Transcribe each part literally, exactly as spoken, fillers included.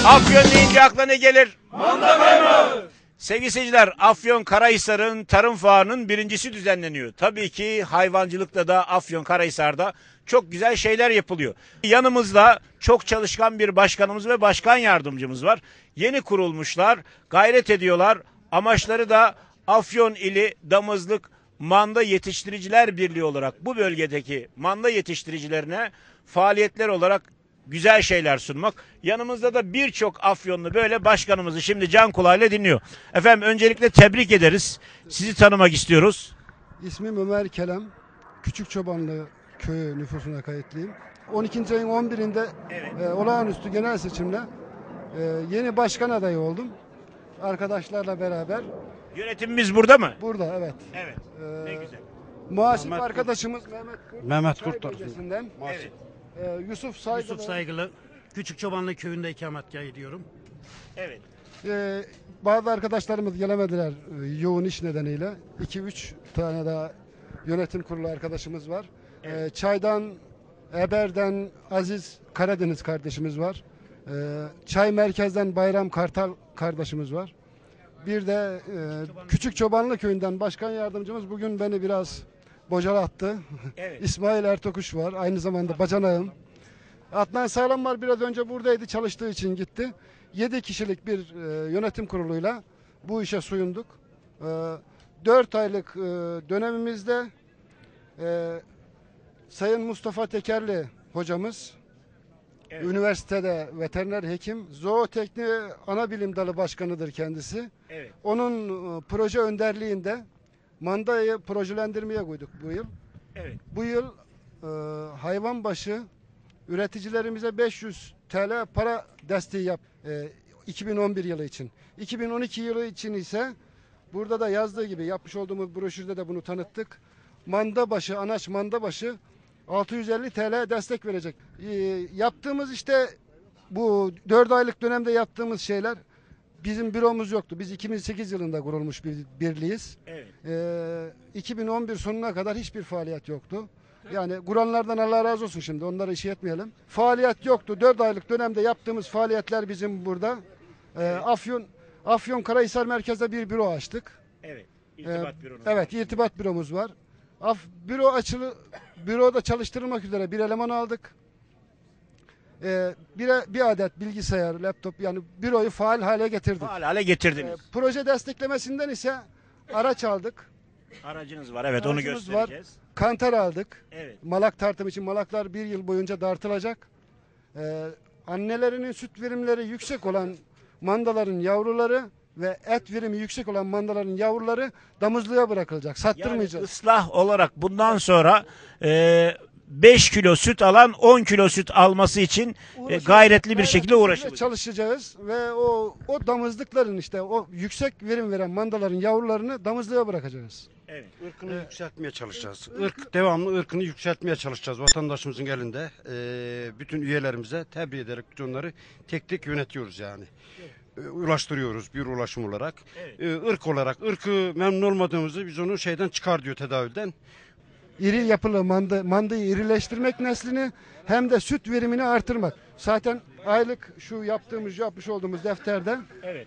Afyon deyince akla ne gelir? Manda kaymağı. Sevgili seyirciler, Afyonkarahisar'ın tarım fuarının birincisi düzenleniyor. Tabii ki hayvancılıkta da Afyonkarahisar'da çok güzel şeyler yapılıyor. Yanımızda çok çalışkan bir başkanımız ve başkan yardımcımız var. Yeni kurulmuşlar, gayret ediyorlar. Amaçları da Afyon ili Damızlık Manda Yetiştiriciler Birliği olarak bu bölgedeki manda yetiştiricilerine faaliyetler olarak güzel şeyler sunmak. Yanımızda da birçok Afyonlu böyle başkanımızı şimdi can kulağıyla dinliyor. Efendim öncelikle tebrik ederiz. Sizi tanımak istiyoruz. İsmim Ömer Kelem. Küçükçobanlı köyü nüfusuna kayıtlıyım. on ikinci ayın on birinde evet. e, olağanüstü genel seçimle e, yeni başkan adayı oldum. Arkadaşlarla beraber. Yönetimimiz burada mı? Burada evet. Evet. E, ne güzel. Muhasip arkadaşımız Mehmet Kurt. Mehmet Kurt. Evet. E, Yusuf Saygılı. Yusuf Saygılı. Küçükçobanlı köyünde ikametgah ediyorum. Evet. E, bazı arkadaşlarımız gelemediler e, yoğun iş nedeniyle. iki üç tane daha yönetim kurulu arkadaşımız var. Evet. E, Çay'dan, Eber'den Aziz Karadeniz kardeşimiz var. E, Çay Merkez'den Bayram Kartal kardeşimiz var. Bir de e, Küçük Çobanlı köyünden başkan yardımcımız bugün beni biraz bocalattı. Evet. İsmail Ertokuş var. Aynı zamanda bacanağım. Adnan Sağlam var. Biraz önce buradaydı. Çalıştığı için gitti. yedi kişilik bir e, yönetim kuruluyla bu işe soyunduk. E, dört aylık e, dönemimizde e, Sayın Mustafa Tekerli hocamız, evet. Üniversitede veteriner hekim, zootekni ana bilim dalı başkanıdır kendisi. Evet. Onun e, proje önderliğinde mandayı projelendirmeye koyduk bu yıl. Evet. Bu yıl e, hayvan başı üreticilerimize beş yüz TL para desteği yap e, iki bin on bir yılı için. iki bin on iki yılı için ise burada da yazdığı gibi yapmış olduğumuz broşürde de bunu tanıttık. Manda başı, anaç manda başı altı yüz elli TL destek verecek. E, yaptığımız işte bu dört aylık dönemde yaptığımız şeyler, bizim büromuz yoktu. Biz iki bin sekiz yılında kurulmuş bir birliğiz. Evet. Ee, iki bin on bir sonuna kadar hiçbir faaliyet yoktu. Yani kuranlardan Allah razı olsun şimdi. Onlara işi etmeyelim. Faaliyet yoktu. dört aylık dönemde yaptığımız faaliyetler bizim burada. Ee, evet. Afyon Afyonkarahisar merkezde bir büro açtık. Evet. İrtibat ee, büromuz Evet, var. irtibat büromuz var. Af, büro açılı büroda çalıştırılmak üzere bir eleman aldık. Ee, bir, bir adet bilgisayar, laptop, yani büroyu faal hale getirdik. Faal hale getirdiniz. Ee, proje desteklemesinden ise araç aldık. Aracınız var, evet. Aracımız onu göstereceğiz. Var. Kantar aldık. Evet. Malak tartım için malaklar bir yıl boyunca dartılacak. Ee, annelerinin süt verimleri yüksek olan mandaların yavruları ve et verimi yüksek olan mandaların yavruları damızlığa bırakılacak. Sattırmayacağız. Yani ıslah olarak bundan sonra e, beş kilo süt alan on kilo süt alması için e, gayretli bir şekilde uğraşılacak. Çalışacağız ve o o damızlıkların, işte o yüksek verim veren mandaların yavrularını damızlığa bırakacağız. Evet. Irkını evet. yükseltmeye çalışacağız. Irk, devamlı ırkını yükseltmeye çalışacağız vatandaşımızın elinde. E, bütün üyelerimize tebrik ederek onları tek tek yönetiyoruz yani. Evet. E, ulaştırıyoruz bir ulaşım olarak. Evet. E, ırk olarak ırkı memnun olmadığımızı biz onu şeyden çıkar diyor, tedavülden. İri yapılı manda, mandayı irileştirmek neslini, hem de süt verimini artırmak. Zaten aylık şu yaptığımız, yapmış olduğumuz defterde evet.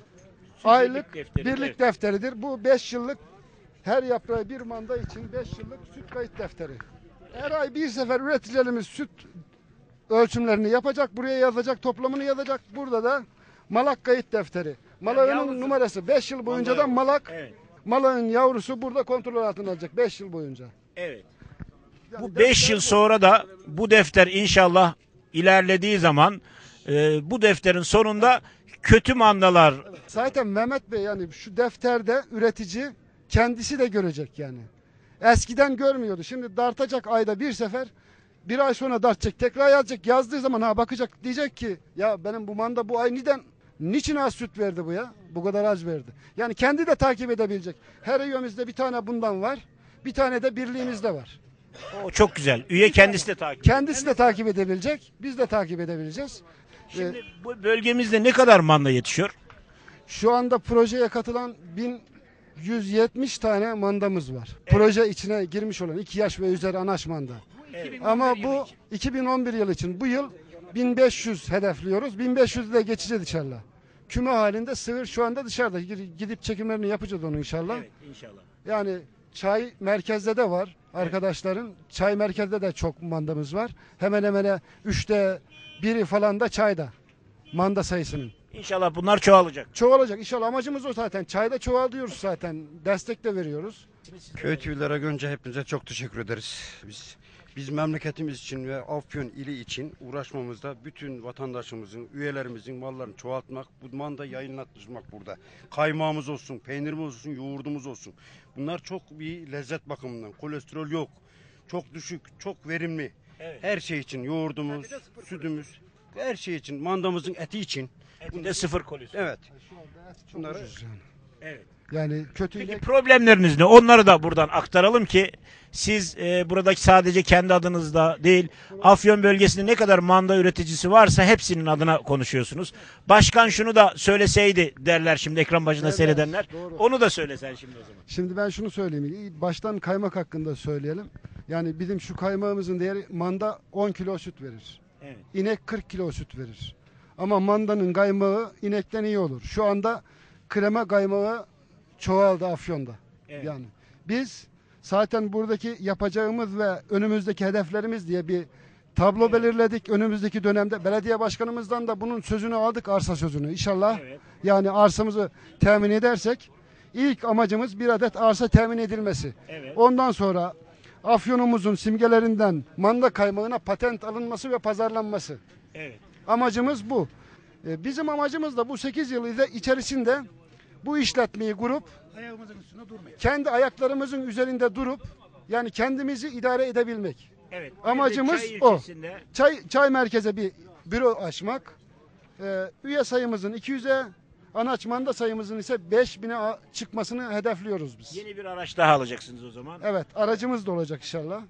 aylık birlik, defteri, birlik evet. defteridir. Bu beş yıllık, her yaprağı bir manda için beş yıllık süt kayıt defteri. Her ay bir sefer üreticilerimiz süt ölçümlerini yapacak, buraya yazacak, toplamını yazacak. Burada da malak kayıt defteri. Malağının yani numarası beş yıl boyunca da malak, evet. malağın yavrusu burada kontrol altına alacak beş yıl boyunca. Evet. Yani bu beş yıl sonra da bu defter inşallah ilerlediği zaman e, bu defterin sonunda kötü mandalar. Evet. Zaten Mehmet Bey, yani şu defterde üretici kendisi de görecek yani. Eskiden görmüyordu. Şimdi dartacak ayda bir sefer. Bir ay sonra dartacak. Tekrar yazacak. Yazdığı zaman ha bakacak. Diyecek ki ya benim bu manda bu ay neden, niçin az süt verdi bu ya? Bu kadar az verdi. Yani kendi de takip edebilecek. Her üyemizde bir tane bundan var. Bir tane de birliğimizde var. O çok güzel. Üye kendisi de takip Kendisi de takip edebilecek. Biz de takip edebileceğiz. Şimdi ee, bu bölgemizde ne kadar manda yetişiyor? Şu anda projeye katılan bin yüz yetmiş tane mandamız var. Evet. Proje içine girmiş olan iki yaş ve üzeri anaç manda. Evet. Ama bu iki bin on bir yıl için, bu yıl bin beş yüz hedefliyoruz. bin beş yüzde geçeceğiz inşallah. Küme halinde sığır şu anda dışarıda. Gidip çekimlerini yapacağız onu inşallah. Evet, inşallah. Yani çay merkezde de var arkadaşların. Çay merkezde de çok mandamız var. Hemen hemen üçte biri falan da çayda. Manda sayısının. İnşallah bunlar çoğalacak. Çoğalacak. İnşallah amacımız o zaten. Çayda çoğalıyoruz zaten. Destek de veriyoruz. Köy T V'lere önce hepinize çok teşekkür ederiz. Biz biz memleketimiz için ve Afyon ili için uğraşmamızda bütün vatandaşımızın, üyelerimizin mallarını çoğaltmak, bu manda yayınlatmak burada. Kaymağımız olsun, peynirimiz olsun, yoğurdumuz olsun. Bunlar çok bir lezzet bakımından. Kolesterol yok. Çok düşük, çok verimli. Evet. Her şey için yoğurdumuz, sütümüz, her şey için, mandamızın eti için. Etinde sıfır kolesterol. Evet. Şu anda et çok Bunları- ucuz yani. Evet. Yani kötüyle Peki problemleriniz ne? Onları da buradan aktaralım ki siz e, buradaki sadece kendi adınızda değil, Afyon bölgesinde ne kadar manda üreticisi varsa hepsinin adına konuşuyorsunuz. Başkan şunu da söyleseydi derler şimdi ekran başında Evet, seyredenler. doğru. Onu da söylesen şimdi o zaman. Şimdi ben şunu söyleyeyim. Baştan kaymak hakkında söyleyelim. Yani bizim şu kaymağımızın değeri manda on kilo süt verir. Evet. İnek kırk kilo süt verir. Ama mandanın kaymağı inekten iyi olur. Şu anda krema kaymağı çoğaldı Afyon'da. Evet. Yani biz zaten buradaki yapacağımız ve önümüzdeki hedeflerimiz diye bir tablo Evet. belirledik. Önümüzdeki dönemde belediye başkanımızdan da bunun sözünü aldık, arsa sözünü. İnşallah Evet. yani arsamızı temin edersek ilk amacımız bir adet arsa temin edilmesi. Evet. Ondan sonra Afyon'umuzun simgelerinden manda kaymağına patent alınması ve pazarlanması. Evet. Amacımız bu. Ee, Bizim amacımız da bu sekiz yıl ile- içerisinde bu işletmeyi kurup Ayağımızın üstünde durmayın. kendi ayaklarımızın üzerinde durup yani kendimizi idare edebilmek. Evet. Amacımız Bir de çay o. ilçesinde- Çay çay merkeze bir büro açmak. Ee, üye sayımızın iki yüze, anaç manda sayımızın ise beş bine a- çıkmasını hedefliyoruz biz. Yeni bir araç daha alacaksınız o zaman. Evet, aracımız da olacak inşallah.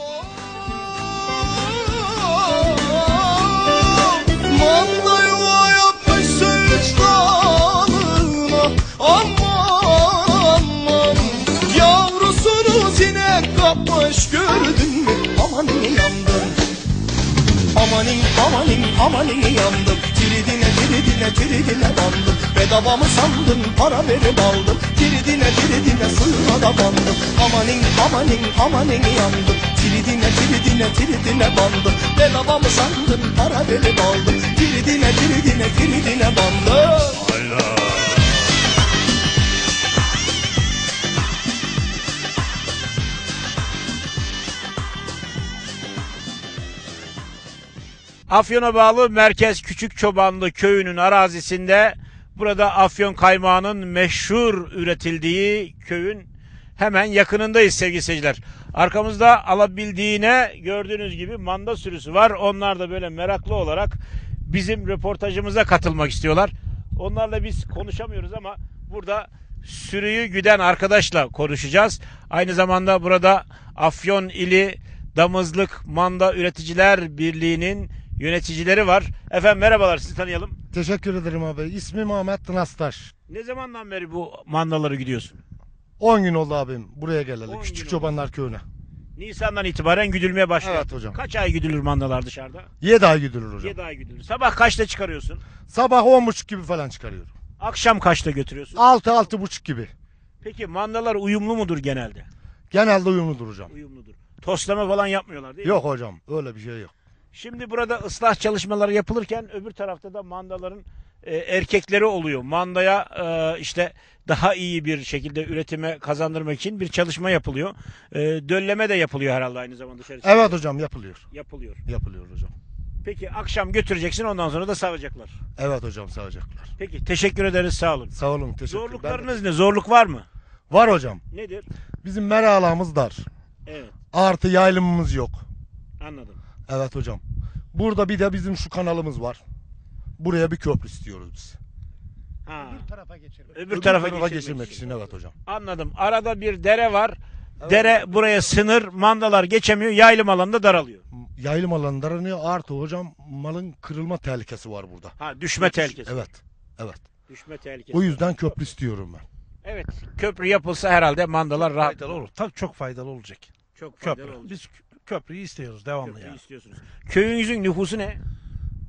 Manda yuva yapmışsın üç dalına. Aman aman, yavrusunu sinek kapmış gördün mü? Amanin yandım. Amanin amanin amanin yandım. Tiridine tiridine tiridine bandım. Bedava mı sandın, para verip aldım. Tiridine tiridine suyuna da bandım. Amanin amanin amanin yandım. Tiridine tiridine tiridine bandım. Bedava mı sandın, para verip aldım. Tiridine tiridine tiridine bandım. Afyon'a bağlı Merkez Küçük Çobanlı köyünün arazisinde burada Afyon kaymağının meşhur üretildiği köyün hemen yakınındayız sevgili seyirciler. Arkamızda alabildiğine gördüğünüz gibi manda sürüsü var. Onlar da böyle meraklı olarak bizim röportajımıza katılmak istiyorlar. Onlarla biz konuşamıyoruz ama burada sürüyü güden arkadaşla konuşacağız. Aynı zamanda burada Afyon ili Damızlık Manda Üreticiler Birliği'nin yöneticileri var. Efendim merhabalar, sizi tanıyalım. Teşekkür ederim abi. İsmim Ahmet Tınastaş. Ne zamandan beri bu mandaları gidiyorsun? on gün oldu abim buraya on geleli. gün Küçük oldu. Çobanlar Köyü'ne. Nisan'dan itibaren güdülmeye başlıyor. Evet hocam. Kaç ay güdülür mandalar dışarıda? yedi ay gidilir hocam. yedi ay güdülür. Sabah kaçta çıkarıyorsun? Sabah on buçuk gibi falan çıkarıyorum. Akşam kaçta götürüyorsun? altı altı buçuk gibi. Peki mandalar uyumlu mudur genelde? Genelde uyumludur hocam. Uyumludur. Toslama falan yapmıyorlar değil mi? Yok hocam öyle bir şey yok. Şimdi burada ıslah çalışmaları yapılırken öbür tarafta da mandaların e, erkekleri oluyor. Mandaya e, işte daha iyi bir şekilde üretime kazandırmak için bir çalışma yapılıyor. E, dölleme de yapılıyor herhalde aynı zamanda dışarı çıkıyor. Evet hocam yapılıyor. Yapılıyor. Yapılıyor hocam. Peki akşam götüreceksin, ondan sonra da sağacaklar. Evet hocam sağacaklar. Peki teşekkür ederiz, sağ olun. Sağ olun teşekkür ederim. Zorluklarınız ne? Zorluk var mı? Var hocam. Nedir? Bizim meralamız dar. Evet, Artı yaylımımız yok. anladım. Evet hocam. Burada bir de bizim şu kanalımız var. Buraya bir köprü istiyoruz biz. Ha, tarafa geçirmek. öbür tarafa, geçirmek, geçirmek için. için evet hocam. Anladım. Arada bir dere var. Dere buraya sınır, mandalar geçemiyor, yaylım alanda daralıyor. Yaylım alanı daranıyor. Artı hocam malın kırılma tehlikesi var burada. Ha, düşme tehlikesi. Evet. Evet. Düşme tehlikesi. O yüzden köprü istiyorum ben. Evet, köprü yapılsa herhalde mandalar rahat. Faydalı olur. Tabii çok faydalı olacak. Çok faydalı Köprü. olacak. Biz kö- köprüyü istiyoruz devamlı Köprüyü yani. istiyorsunuz. Köyünüzün nüfusu ne?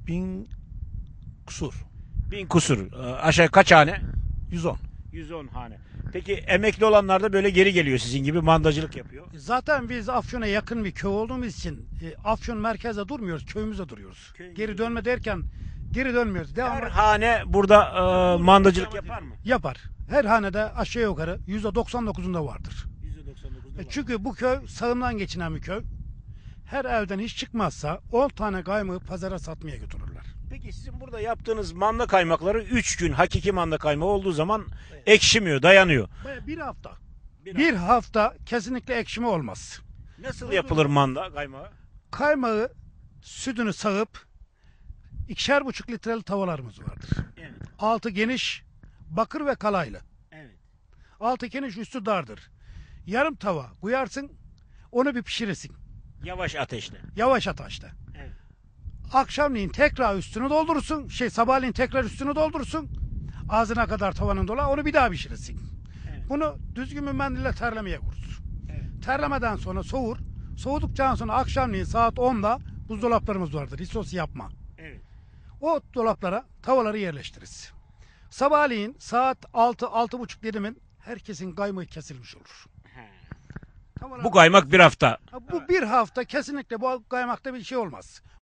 Bin kusur. Bin kusur. Ee, Aşağı kaç hane? yüz on. yüz on hane. Peki emekli olanlar da böyle geri geliyor sizin gibi mandacılık yapıyor. Zaten biz Afyon'a yakın bir köy olduğumuz için e, Afyon merkezde durmuyoruz, köyümüzde duruyoruz. Geri dönme derken geri dönmüyoruz. Devamlı Her hane burada e, mandacılık yapar mı? yapar. Her hanede aşağı yukarı yüzde doksan dokuzunda vardır. yüzde doksan dokuzda E, var. Çünkü bu köy sağımdan geçinen bir köy. Her evden hiç çıkmazsa on tane kaymığı pazara satmaya götürürler. Peki sizin burada yaptığınız manda kaymakları üç gün hakiki manda kaymağı olduğu zaman ekşimiyor, dayanıyor. Baya Bir hafta. Bir Bir, hafta kesinlikle ekşime olmaz. Nasıl yapılır manda kaymağı? Kaymağı sütünü sağıp ikişer buçuk litreli tavalarımız vardır. Evet. Altı geniş, bakır ve kalaylı. Evet. Altı geniş, üstü dardır. Yarım tava koyarsın, onu bir pişirirsin. Yavaş ateşte. Yavaş ateşte. Evet. Akşamleyin tekrar üstünü doldurursun. Şey sabahleyin tekrar üstünü doldurursun. Ağzına kadar tavanın dola, onu bir daha pişirirsin. Evet. Bunu düzgün bir mendille terlemeye vurursun. Evet. Terlemeden sonra soğur. Soğuduktan sonra akşamleyin saat onda buzdolaplarımız vardır. Hiç yapma. Evet. O dolaplara tavaları yerleştiririz. Sabahleyin saat altı altı buçuk dediğimin herkesin kaymağı kesilmiş olur. Tavalar- Bu kaymak bir hafta. Ha, bu bir hafta kesinlikle bu kaymakta bir şey olmaz.